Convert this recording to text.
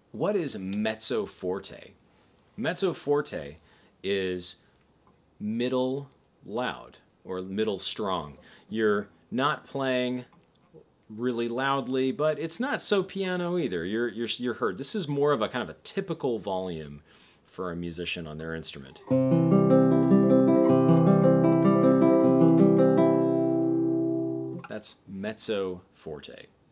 what is mezzo forte? Mezzo forte is middle loud or middle strong. You're not playing really loudly, but it's not so piano either. You're heard. This is more of a kind of a typical volume for a musician on their instrument. That's mezzo forte.